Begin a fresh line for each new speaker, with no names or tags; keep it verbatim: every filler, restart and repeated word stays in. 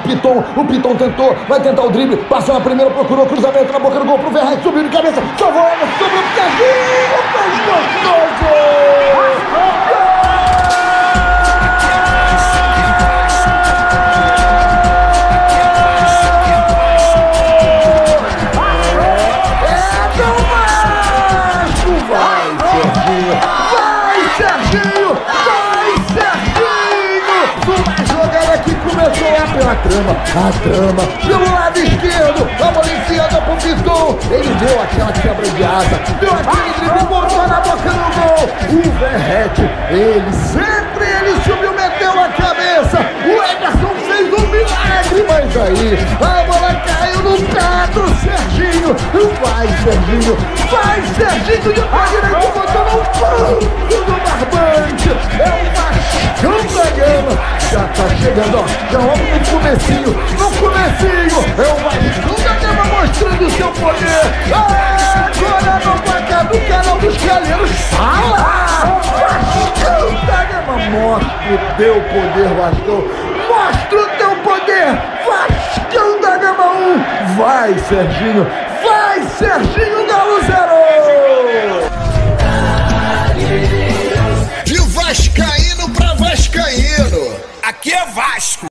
Piton, o Piton tentou, vai tentar o drible, passou na primeira, procurou cruzamento na boca do gol pro Verratti, subiu de cabeça, salvou ela, sobrou pro Serginho, fez gostoso! Começou lá pela trama, a trama, pelo lado esquerdo, a bola enfiada pro Piton, ele deu aquela quebra de asa, deu aquele drible, botou na boca do gol, o Verratti, ele sempre, ele subiu, meteu a cabeça, o Ederson fez um milagre, mas aí, a bola caiu no pé do Serginho, vai Serginho, vai Serginho, de pé direito, botou no pão do barbante, é o Vascão da Gama. Já tá chegando, ó, já vamos no comecinho, no comecinho, é o Vascão da Gama mostrando o seu poder, agora no placar do canal dos Calheiros, fala, Vascão da Gama, mostra o teu poder, Vascão, mostra o teu poder, Vascão da Gama um, vai Serginho, vai Serginho Galo.